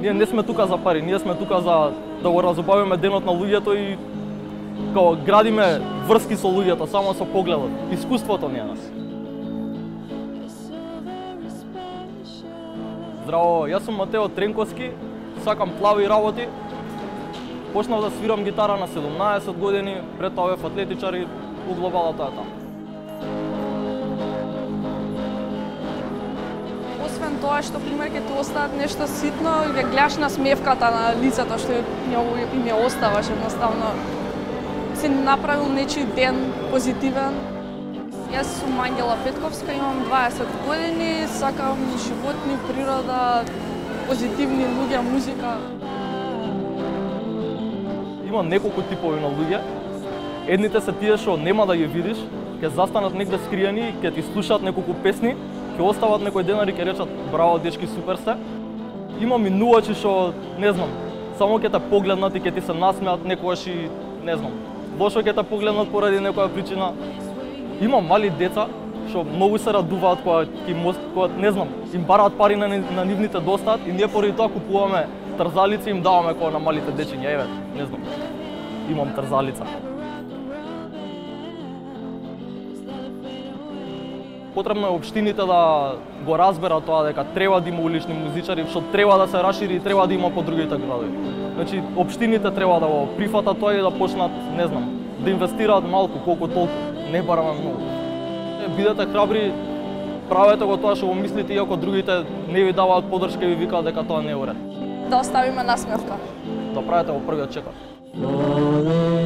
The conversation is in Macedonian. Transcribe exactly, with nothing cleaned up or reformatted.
Ние не сме тука за пари, ние сме тука за да го разубавиме денот на луѓето и као градиме врски со луѓето само со погледот. Искуството ни е нас. Здраво, јас сум Матео Тренковски, сакам плави работи. Почнав да свирам гитара на седумнаесет години, пред тоа бев атлетичар и у глобалата е таму. Освен тоа што пример ќе ти остават нешто ситно, ќе гледаш на смевката на лицето што им ја оставаш едноставно. Си направил нечи ден позитивен. Јас сум Ангела Петковска, имам дваесет години, сакам животни, природа, позитивни луѓе, музика. Има неколку типови на луѓе. Едните се тие што нема да ги видиш, ќе застанат негде скриени, ќе ти слушаат неколку песни, ќе остават некој денар и ќе речат браво дечки, супер сте. Има минувачи што, не знам, само ќе те погледнат и ќе ти се насмеат некогаш и, не знам, лошо ќе те погледнат поради некоја причина. Има мали деца што многу се радуваат кога ќе мост, кога не знам, им бараат пари на, на нивните достаат и ние поради тоа купуваме трзалици и им даваме кога на малите дечиња. Еве, не знам. Имам трзалица. Потребно е општините да го разберат тоа дека треба да има улични музичари, што треба да се расшири и треба да има по другите градови. Значи, општините треба да го прифатат тоа и да почнат, не знам, да инвестираат малку, колку толку, не бараме многу. Бидете храбри, правете го тоа што го мислите, иако другите не ви даваат поддршка и ви викаат дека тоа не е уред. Да оставиме насмевка. Да правите во првиот чекор.